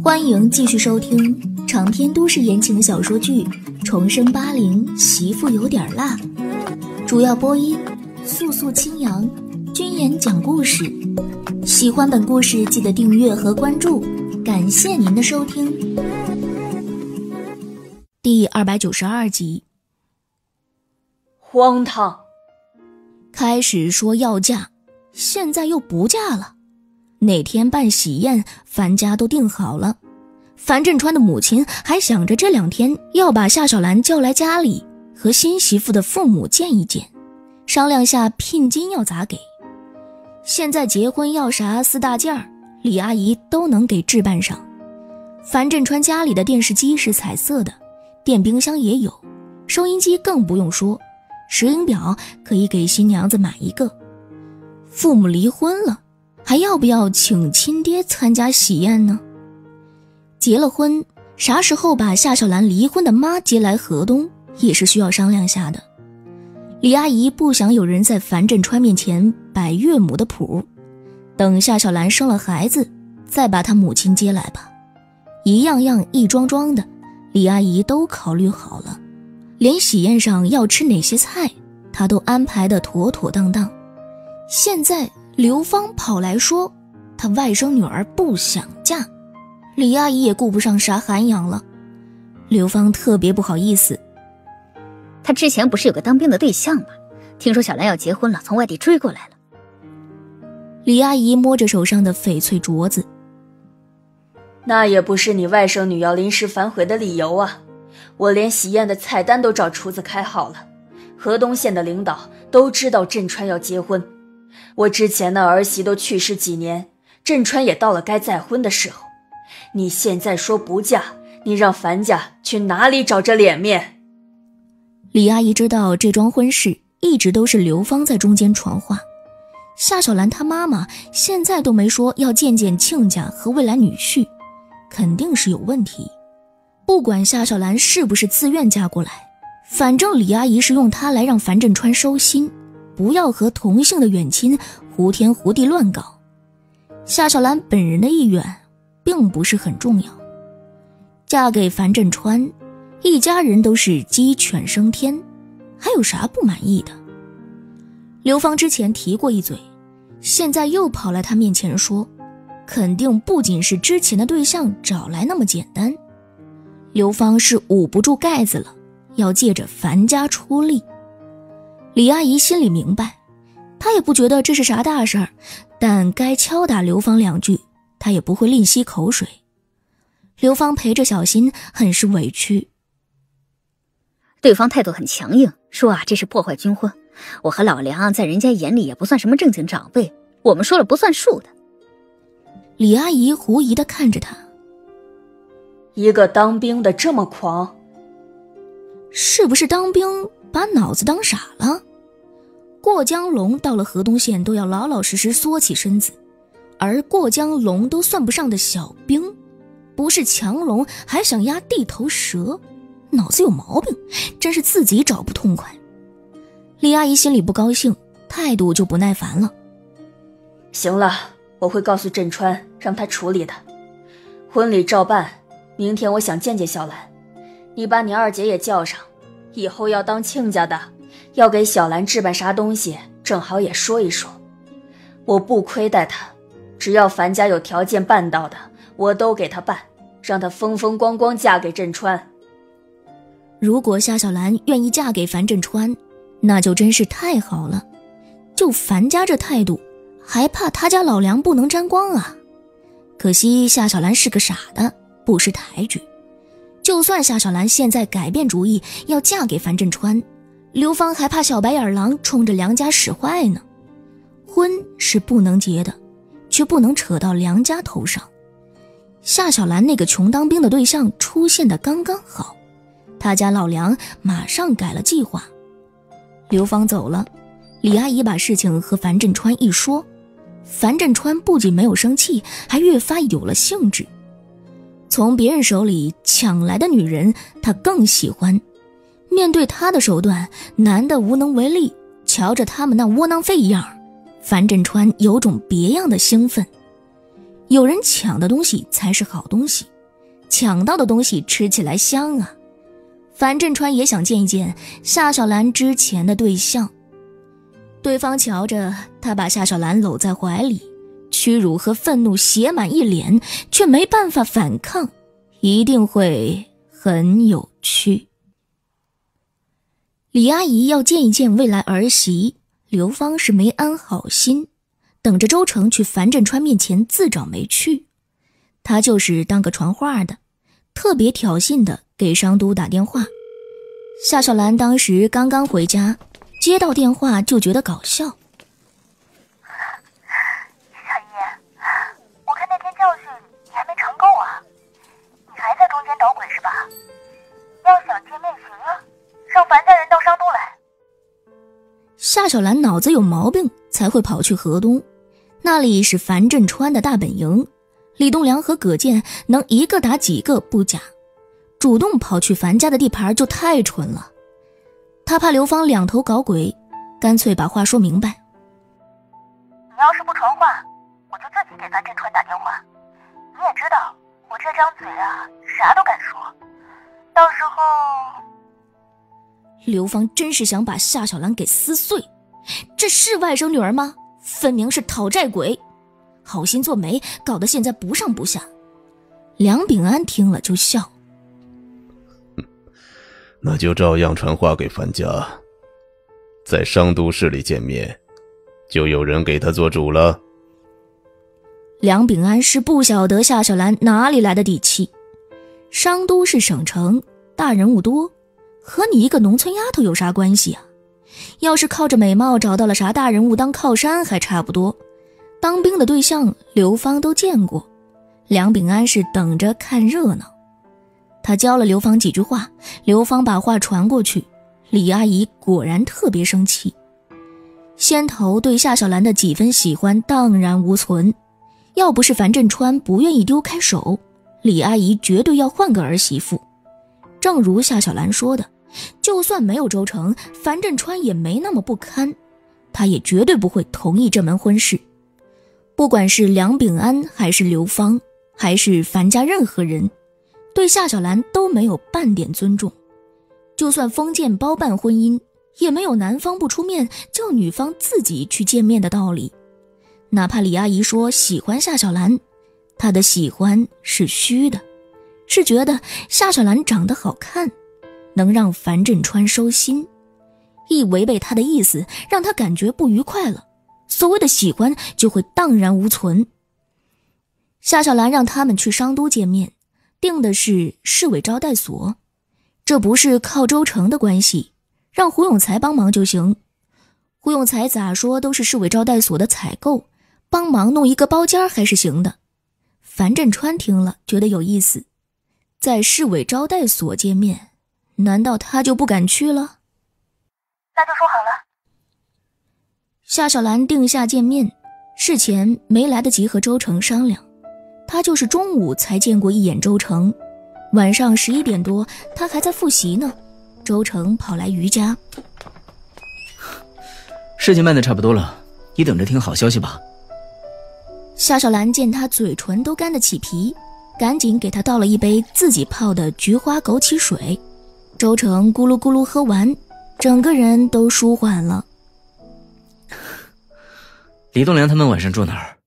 欢迎继续收听长篇都市言情小说剧《重生80媳妇有点辣》，主要播音素素清扬，君言讲故事。喜欢本故事记得订阅和关注，感谢您的收听。第292集。 荒唐！ 开始说要嫁，现在又不嫁了。哪天办喜宴，樊家都定好了。樊振川的母亲还想着这2天要把夏小兰叫来家里，和新媳妇的父母见一见，商量下聘金要咋给。现在结婚要啥4大件儿，李阿姨都能给置办上。樊振川家里的电视机是彩色的，电冰箱也有，收音机更不用说，石英表可以给新娘子买一个。父母离婚了，还要不要请亲爹参加喜宴呢？结了婚，啥时候把夏小兰离婚的妈接来河东，也是需要商量下的。李阿姨不想有人在樊振川面前摆岳母的谱，等夏小兰生了孩子，再把她母亲接来吧。一样样一桩桩的，李阿姨都考虑好了，连喜宴上要吃哪些菜，她都安排得妥妥当当。现在刘芳跑来说她外甥女儿不想嫁，李阿姨也顾不上啥涵养了。刘芳特别不好意思， 她之前不是有个当兵的对象吗？听说小兰要结婚了，从外地追过来了。 李阿姨摸着手上的翡翠镯子， 那也不是你外甥女要临时反悔的理由啊！我连喜宴的菜单都找厨子开好了，河东县的领导都知道振川要结婚。我之前的儿媳都去世几年，振川也到了该再婚的时候。你现在说不嫁，你让樊家去哪里找这脸面？ 李阿姨知道这桩婚事一直都是刘芳在中间传话，夏小兰她妈妈现在都没说要见见亲家和未来女婿，肯定是有问题。不管夏小兰是不是自愿嫁过来，反正李阿姨是用她来让樊振川收心，不要和同姓的远亲胡天胡地乱搞。夏小兰本人的意愿并不是很重要，嫁给樊振川，一家人都是鸡犬升天，还有啥不满意的？刘芳之前提过一嘴，现在又跑来他面前说，肯定不仅是之前的对象找来那么简单。刘芳是捂不住盖子了，要借着樊家出力。李阿姨心里明白，她也不觉得这是啥大事儿，但该敲打刘芳2句，她也不会吝惜口水。刘芳陪着小新很是委屈， 对方态度很强硬，说这是破坏军婚，我和老梁在人家眼里也不算什么正经长辈，我们说了不算数的。 李阿姨狐疑地看着他， 一个当兵的这么狂， 是不是当兵把脑子当傻了？过江龙到了河东县都要老老实实缩起身子，而过江龙都算不上的小兵，不是强龙还想压地头蛇，脑子有毛病，真是自己找不痛快。李阿姨心里不高兴，态度就不耐烦了。 行了，我会告诉振川让他处理的。婚礼照办，明天我想见见小兰，你把你二姐也叫上，以后要当亲家的，要给小兰置办啥东西，正好也说一说。我不亏待她，只要樊家有条件办到的，我都给她办，让她风风光光嫁给振川。 如果夏小兰愿意嫁给樊振川，那就真是太好了。就樊家这态度，还怕他家老梁不能沾光啊？可惜夏小兰是个傻的，不识抬举。就算夏小兰现在改变主意要嫁给樊振川，刘芳还怕小白眼狼冲着梁家使坏呢。婚是不能结的，却不能扯到梁家头上。夏小兰那个穷当兵的对象出现的刚刚好，他家老梁马上改了计划。刘芳走了，李阿姨把事情和樊振川一说，樊振川不仅没有生气，还越发有了兴致。从别人手里抢来的女人他更喜欢，面对他的手段，男的无能为力，瞧着他们那窝囊废一样，樊振川有种别样的兴奋。有人抢的东西才是好东西， 抢到的东西吃起来香啊。樊振川也想见一见夏小兰之前的对象。对方瞧着他把夏小兰搂在怀里，屈辱和愤怒写满一脸，却没办法反抗，一定会很有趣。李阿姨要见一见未来儿媳，刘芳是没安好心，等着周成去樊振川面前自找没趣。他就是当个传话的，特别挑衅的给商都打电话。夏小兰当时刚刚回家，接到电话就觉得搞笑。 夏姨，我看那天教训你还没尝够啊，你还在中间捣鬼是吧？要想见面行啊，让樊家人到商都来。 夏小兰脑子有毛病，才会跑去河东，那里是樊振川的大本营，李栋梁和葛健能一个打几个不假，主动跑去樊家的地盘就太蠢了。他怕刘芳两头搞鬼，干脆把话说明白。 你要是不传话，我就自己给樊振川打电话。你也知道，我这张嘴啊，啥都敢说。到时候…… 刘芳真是想把夏小兰给撕碎，这是外甥女儿吗？分明是讨债鬼，好心做媒，搞得现在不上不下。梁秉安听了就笑， 那就照样传话给樊家，在商都市里见面，就有人给他做主了。 梁秉安是不晓得夏小兰哪里来的底气。商都是省城，大人物多，和你一个农村丫头有啥关系啊？要是靠着美貌找到了啥大人物当靠山还差不多。当兵的对象刘芳都见过，梁秉安是等着看热闹。他教了刘芳几句话，刘芳把话传过去，李阿姨果然特别生气。先头对夏小兰的几分喜欢荡然无存，要不是樊振川不愿意丢开手，李阿姨绝对要换个儿媳妇。正如夏小兰说的，就算没有周成，樊振川也没那么不堪，他也绝对不会同意这门婚事。不管是梁秉安还是刘芳，还是樊家任何人，对夏小兰都没有半点尊重。就算封建包办婚姻，也没有男方不出面叫女方自己去见面的道理。哪怕李阿姨说喜欢夏小兰，她的喜欢是虚的，是觉得夏小兰长得好看，能让樊振川收心。一违背她的意思，让他感觉不愉快了，所谓的喜欢就会荡然无存。夏小兰让他们去商都见面，定的是市委招待所，这不是靠周成的关系，让胡永才帮忙就行。胡永才咋说都是市委招待所的采购，帮忙弄一个包间还是行的。樊振川听了觉得有意思，在市委招待所见面，难道他就不敢去了？ 那就说好了。 夏小兰定下见面，事前没来得及和周成商量，他就是中午才见过一眼周成，晚上11点多他还在复习呢。周成跑来余家， 事情办得差不多了，你等着听好消息吧。 夏小兰见他嘴唇都干得起皮，赶紧给他倒了一杯自己泡的菊花枸杞水。周成咕噜咕噜喝完，整个人都舒缓了。 李栋梁他们晚上住哪儿？